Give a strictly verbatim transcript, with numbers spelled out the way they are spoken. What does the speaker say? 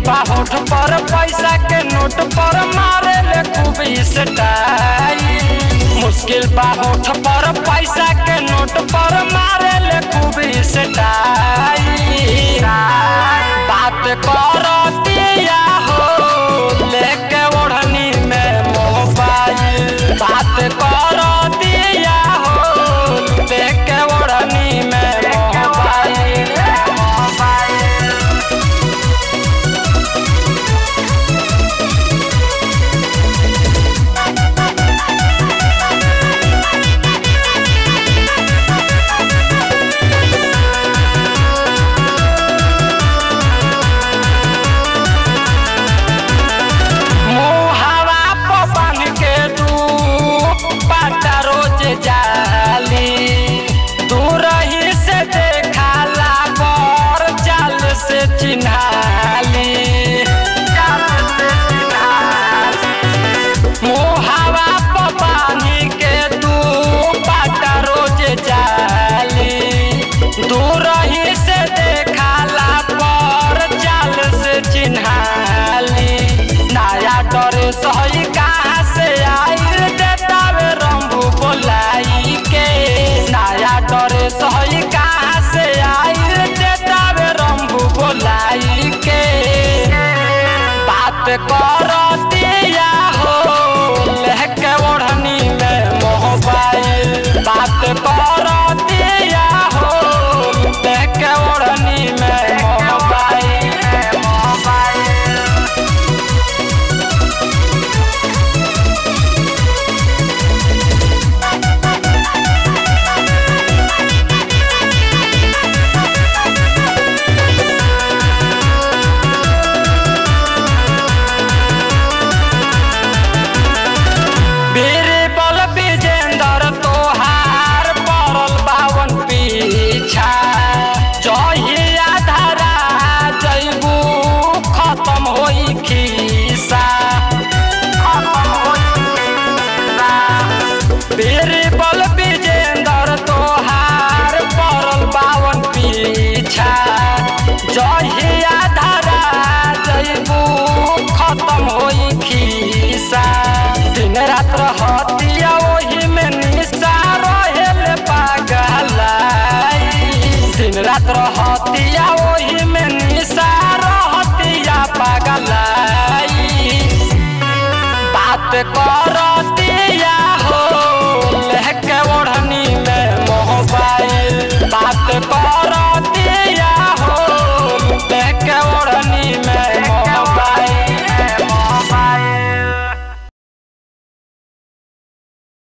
बा होठ पर पैसा के नोट पर मारे ले खूब स्टाइल। मुश्किल बा होठ पर पैसा के नोट पर मारे ले खूब स्टाइल। बात करतिया हो लेके ओढ़नी में मोबाइल। बात करतिया हो लेके ओढ़नी में मोबाइल। जाली दूर ही से देखाला बर चाल से चिन्हाली। मुहावा पानी के तू बाटा रोज जाली दूर ही से देखाला बर चाल से चिन्हाली। नया डर सही कहाँ से आइल देतावे रंबू बोलाई के। नया डर सही कहाँ से आइल देतावे रंबू बोलाई के। बात करतिया हो लेके ओढ़नी में मोबाइल। बात करतिया हो लेके ओढ़नी में मोबाइल। बीरबल विजेंदर तोहार पड़ल बावन पीछा। जहिया धरा जइबू खत्म होई खीसा। दिन रात रहतिया ओही में निशा रहेले पागलाई। दिन रात रहतिया ओही में निशा रहतिया पागलाई। बात करतिया हो लेके ओढ़नी में मोबाइल। बात कर